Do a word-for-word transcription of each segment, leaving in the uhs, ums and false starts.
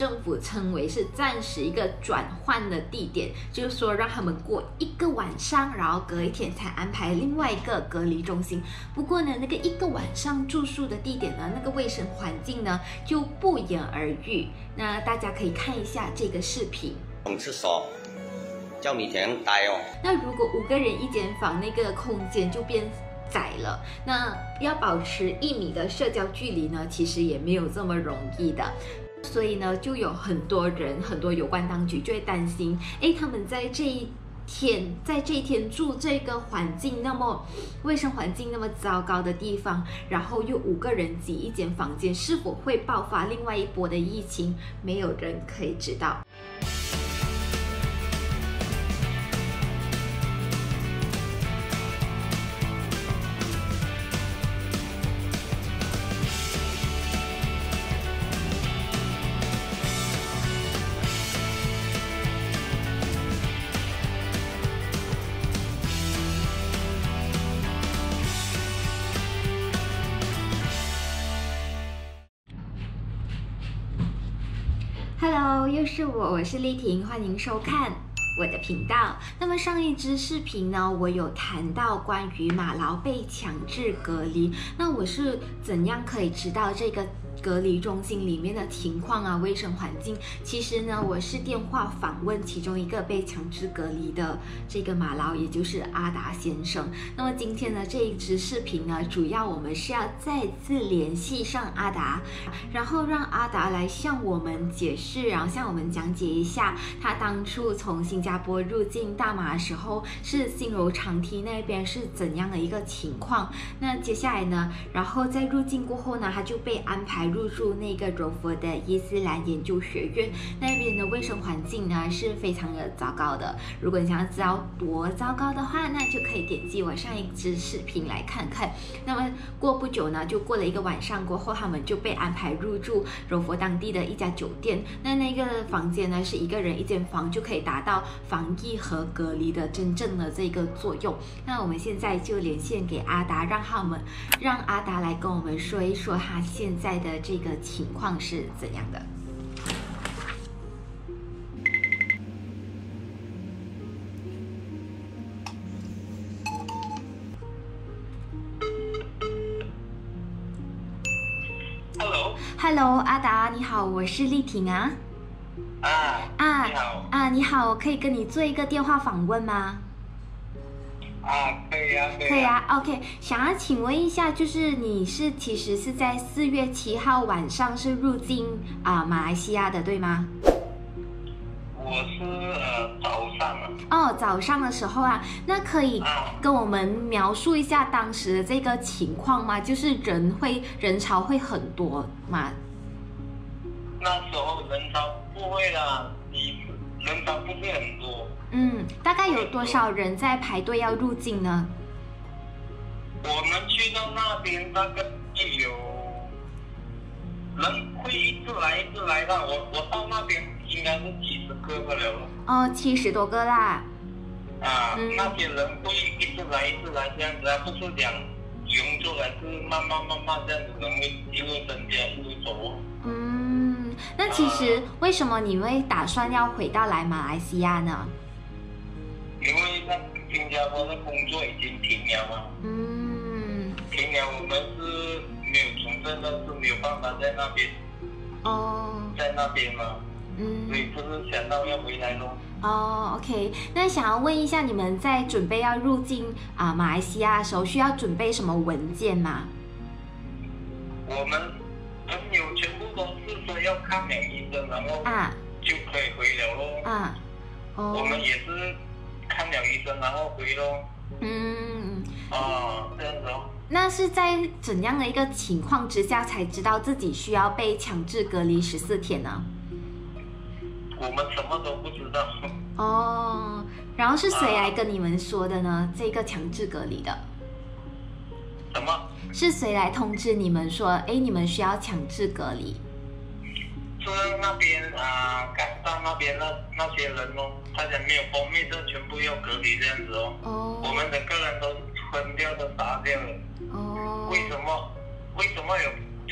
政府称为是暂时一个转换的地点，就是说让他们过一个晚上，然后隔一天才安排另外一个隔离中心。不过呢，那个一个晚上住宿的地点呢，那个卫生环境呢就不言而喻。那大家可以看一下这个视频。 用厕所叫每天待哦。 那如果五个人一间房，那个空间就变窄了。那要保持一米的社交距离呢，其实也没有这么容易的。所以呢，就有很多人、很多有关当局就会担心，哎，他们在这一天，在这一天住这个环境那么卫生环境那么糟糕的地方，然后又五个人挤一间房间，是否会爆发另外一波的疫情？没有人可以知道。Hello， 又是我，我是丽婷，欢迎收看我的频道。那么上一支视频呢，我有谈到关于马劳被强制隔离，那我是怎样可以知道这个隔离中心里面的情况啊，卫生环境？其实呢，我是电话访问其中一个被强制隔离的这个马劳，也就是阿达先生。那么今天呢，这一支视频呢，主要我们是要再次联系上阿达，然后让阿达来向我们解释，然后向我们讲解一下他当初从新加坡入境大马的时候，是新柔长堤那边是怎样的一个情况。那接下来呢，然后在入境过后呢，他就被安排入住那个柔佛的伊斯兰研究学院，那边的卫生环境呢是非常的糟糕的。如果你想要知道多糟糕的话，那就可以点击我上一支视频来看看。那么过不久呢，就过了一个晚上过后，他们就被安排入住柔佛当地的一家酒店。那那个房间呢是一个人一间房，就可以达到防疫和隔离的真正的这个作用。那我们现在就连线给阿达，让他们让阿达来跟我们说一说他现在的这个情况是怎样的。Hello， 阿达，你好，我是丽婷啊。 啊啊，你好啊，你好，我可以跟你做一个电话访问吗？ 啊，可以啊，可以啊。 可以啊 ，OK。想要请问一下，就是你是其实是在四月七号晚上是入境啊、呃、马来西亚的，对吗？ 我是呃早上啊。 哦，早上的时候啊，那可以跟我们描述一下当时的这个情况吗？就是人会人潮会很多吗？ 那时候人潮不会啦，你人潮不是很多。 嗯，大概有多少人在排队要入境呢？ 我们去到那边大概有人会一直来一直来的，我我到那边应该是几十个不了了。 哦，七十多个啦。 啊，嗯、那些人会一直来一直来这样子啊，不是讲涌出来，是慢慢慢慢这样子，人会一路增加一路走。 嗯，那其实为什么你会打算要回到来马来西亚呢？ 因为那新加坡的工作已经停了嘛。嗯。停了，我们是没有从政的，是没有办法在那边。哦。在那边嘛。嗯。所以就是想到要回来咯。 哦 ，OK， 那想要问一下，你们在准备要入境啊、呃、马来西亚的时候，需要准备什么文件吗？ 我们朋友全部都是说要看了医生，然后啊就可以回了咯。啊。哦。我们也是看了医生，然后回咯。嗯。啊，这样子哦。 那是在怎样的一个情况之下才知道自己需要被强制隔离十四天呢？ 我们什么都不知道。 哦，然后是谁来跟你们说的呢？啊、这个强制隔离的？ 什么？ 是谁来通知你们说，哎，你们需要强制隔离？ 是那边啊，港大那边那那些人哦，他讲没有封闭，这全部要隔离这样子哦。哦。我们整个人都分掉，都打掉了。哦。为什么？为什么有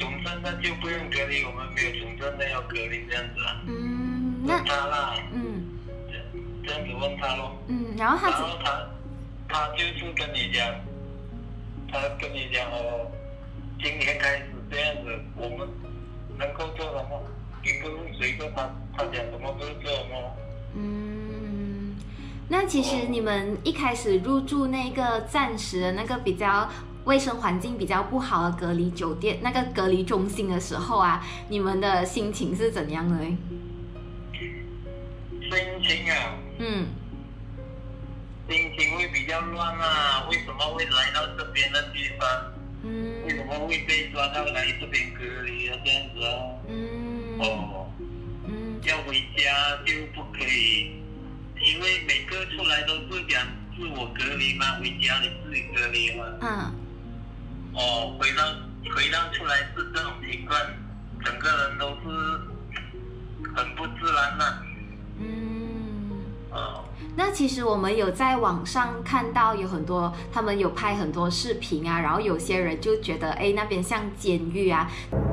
重症的就不用隔离，我们没有重症的要隔离这样子啊。 嗯，那问他啦， 嗯， 这这样子问他咯。 嗯，然后他然后他他就是跟你讲，他跟你讲哦，今天开始这样子，我们能够做什么，一个路随着他，他讲什么就做什么。 嗯，那其实你们一开始入住那个暂时的那个比较卫生环境比较不好的隔离酒店，那个隔离中心的时候啊，你们的心情是怎样的呢？ 心情啊， 嗯， 心情会比较乱啊。为什么会来到这边的地方？ 嗯， 为什么会被抓到来这边隔离啊？这样子啊？ 嗯， 哦， 嗯， 要回家就不可以，因为每个出来都是讲自我隔离嘛，回家里自己隔离嘛。 嗯， 哦，回到回到出来是这种情况，整个人都是很不自然呐、啊。 嗯， 哦， 那其实我们有在网上看到有很多，他们有拍很多视频啊，然后有些人就觉得，哎，那边像监狱啊，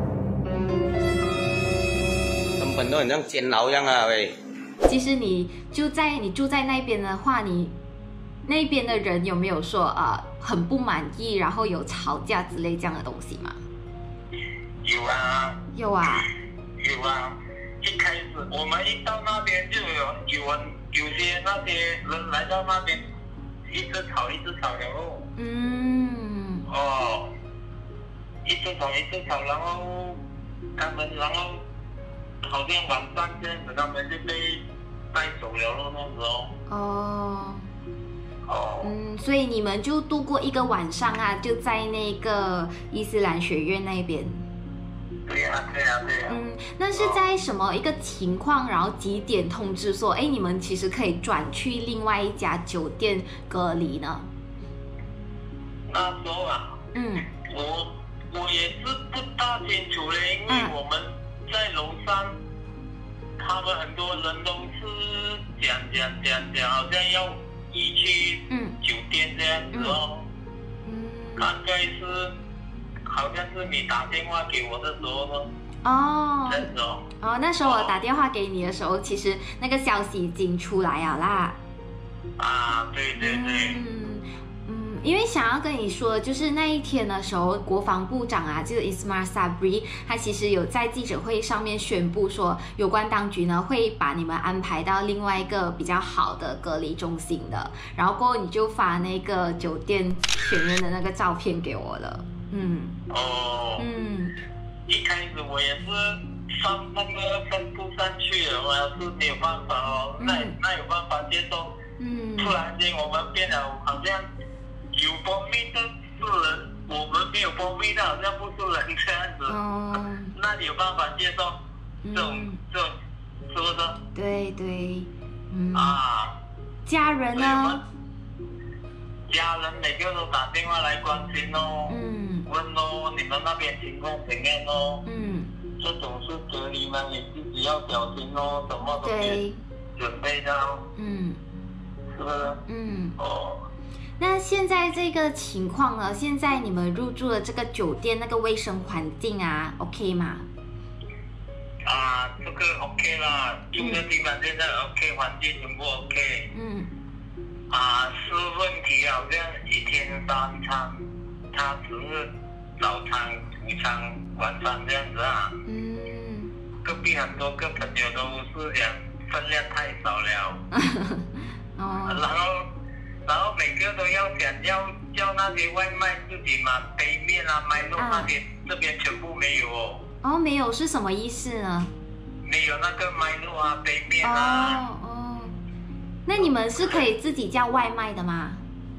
根本都很像监牢一样啊喂。 其实你就在你住在那边的话，你那边的人有没有说呃很不满意，然后有吵架之类这样的东西吗？ 有啊， 有啊， 有啊。一开始我们一到那边就有有人有些那些人来到那边，一直吵一直吵然后， 嗯， 哦，一直吵一直吵，然后他们然后好像晚上这样子，他们就被带走了咯，那时候。 哦， 哦， 嗯，所以你们就度过一个晚上啊，就在那个伊斯兰学院那边。 对呀、啊，对呀、啊，对呀、啊。 嗯，那是在什么一个情况，然后几点通知说，哎，你们其实可以转去另外一家酒店隔离呢？ 那时候啊， 嗯， 我我也是不大清楚嘞，因为我们在楼上，他们很多人都是讲讲讲讲，好像要移去酒店这样子哦。嗯，大概是。好像是你打电话给我的时候呢。 哦。 那时候。 哦，那时候我打电话给你的时候，其实那个消息已经出来了啦。 啊，对对对。 嗯嗯，因为想要跟你说，就是那一天的时候，国防部长啊，就是 Ismail Sabri， 他其实有在记者会上面宣布说，有关当局呢会把你们安排到另外一个比较好的隔离中心的。然后过后你就发那个酒店学院的那个照片给我了。嗯。 哦。嗯。一开始我也是上那个分布上去了，我要是没有办法哦，嗯、那那有办法接受。嗯。突然间我们变了，好像有蜂蜜的是人，我们没有蜂蜜的好像不是人这样子。哦。那你有办法接受这种、嗯、这种，是不是？ 对对。嗯。 啊。 家人呢？ 家人每个都打电话来关心哦。嗯。问哦，你们那边情况怎样哦？嗯，这种是隔离吗？你自己要小心哦，什么东西准备到。嗯，是不是？嗯。哦。 那现在这个情况呢？现在你们入住的这个酒店那个卫生环境啊 ，OK 吗？ 啊，这个 OK 啦，住的地方现在 OK， 环境全部 OK。嗯。啊，是问题好像一天三餐。他只是早餐、午餐、晚餐这样子啊。嗯。隔壁很多个朋友都是讲分量太少了。哦。然后，然后每个都要想要叫那些外卖自己买杯面啊、麦肉那边，这边全部没有哦。 哦，没有是什么意思呢？ 没有那个麦肉啊、杯面啊。 哦哦。那你们是可以自己叫外卖的吗？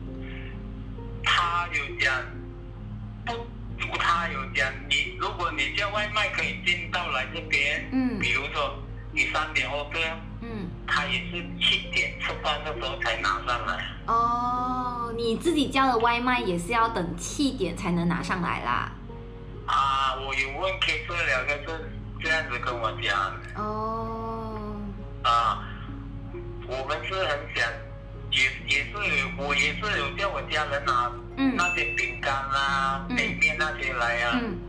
他有讲。不，他有讲你，如果你叫外卖可以进到来这边，嗯，比如说你三点后这样，嗯，他也是七点吃饭的时候才拿上来。 哦，你自己叫的外卖也是要等七点才能拿上来啦。 啊，我有问 K 社了，可是这样子跟我讲。哦。啊，我们是很想。也也是有，我也是有叫我家人拿、嗯、那些饼干啊、杯、嗯、面那些来啊。嗯、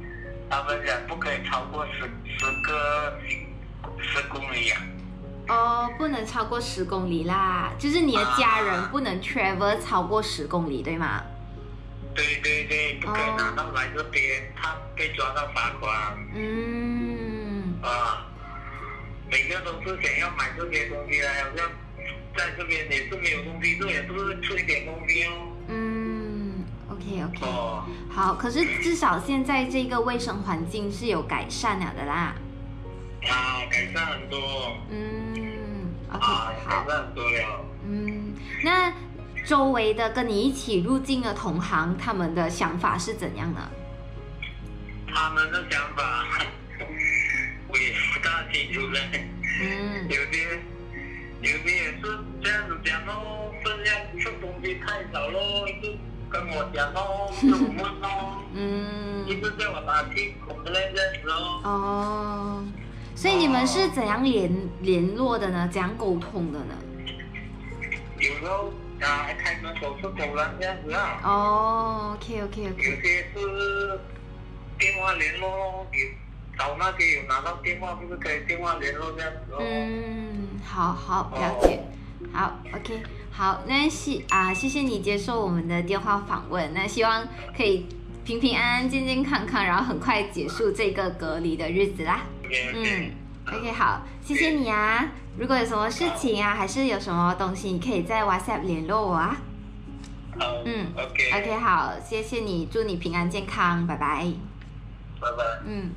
他们讲不可以超过十十个十公里啊。 哦，不能超过十公里啦，就是你的家人不能 travel 超过十公里，对吗？ 对对对，不可以拿到来这边，他被抓到罚款。 嗯。 啊，每个都是想要买这些东西来，好像在这边也是没有东西，这也是出一点东西哦。 嗯 ，OK OK。 哦。 好，可是至少现在这个卫生环境是有改善了的啦。 啊，改善很多。 嗯 ，OK， 啊， 好。 改善很多了。 嗯，那周围的跟你一起入境的同行，他们的想法是怎样呢？ 他们的想法，我也不大清楚嘞。嗯。有些，有些也是这样子讲咯，分量吃东西太少咯，就跟我讲咯，跟我问咯。嗯。一直叫我打去 complain 这样子哦。 哦。所以你们是怎样联联络的呢？怎样沟通的呢？ 有时候啊，开门走出走廊这样子啊。 哦 ，OK OK OK。 有些是电话联络咯，有找那些有拿到电话，不是可以电话联络这样子哦。 嗯，好好了解，哦、好 OK， 好，那谢啊，谢谢你接受我们的电话访问，那希望可以平平安安、健健康康，然后很快结束这个隔离的日子啦。嗯 ，OK， 好，谢谢你啊。如果有什么事情啊，还是有什么东西，你可以在 WhatsApp 联络我啊。 嗯 ，OK。 OK， 好，谢谢你，祝你平安健康，拜拜。 拜拜。 嗯。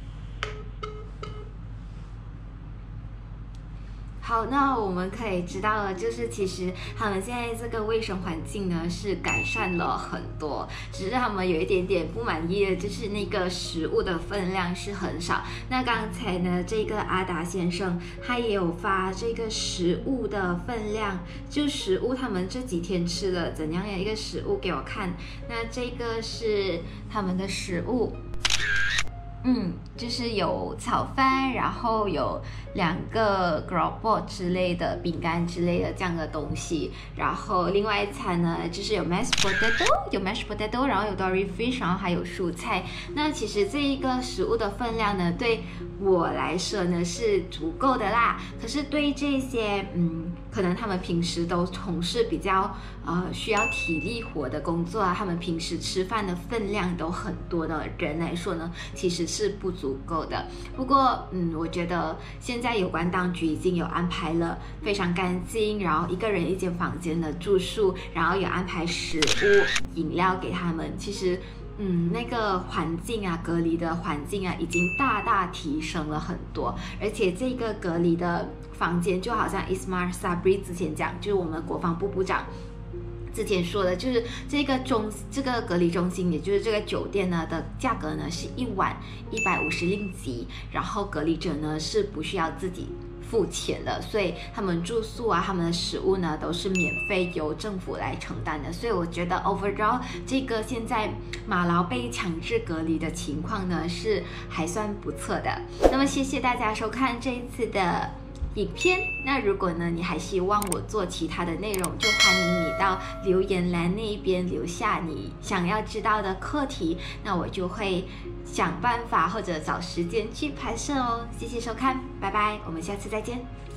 好，那我们可以知道了，就是其实他们现在这个卫生环境呢是改善了很多，只是他们有一点点不满意的，就是那个食物的分量是很少。那刚才呢，这个阿达先生他也有发这个食物的分量，就食物他们这几天吃了怎样的一个食物给我看。那这个是他们的食物。嗯，就是有炒饭，然后有两个 grobot 之类的饼干之类的这样的东西，然后另外一餐呢，就是有 mashed potato， 有 mashed potato， 然后有 dory fish， 然后还有蔬菜。那其实这一个食物的分量呢，对我来说呢是足够的啦。可是对这些嗯，可能他们平时都从事比较呃需要体力活的工作啊，他们平时吃饭的分量都很多的人来说呢，其实是不足够的。不过嗯，我觉得现在有关当局已经有安排了非常干净，然后一个人一间房间的住宿，然后有安排食物、饮料给他们。其实嗯，那个环境啊，隔离的环境啊，已经大大提升了很多。而且这个隔离的房间，就好像 Ismail Sabri 之前讲，就是我们国防部部长之前说的，就是这个中这个隔离中心，也就是这个酒店呢的价格呢是一晚一百五十令吉，然后隔离者呢是不需要自己付钱的，所以他们住宿啊，他们的食物呢都是免费由政府来承担的。所以我觉得 overall 这个现在马劳被强制隔离的情况呢是还算不错的。那么谢谢大家收看这一次的影片。那如果呢你还希望我做其他的内容，就欢迎你到留言栏那一边留下你想要知道的课题，那我就会想办法或者找时间去拍摄哦。谢谢收看，拜拜，我们下次再见。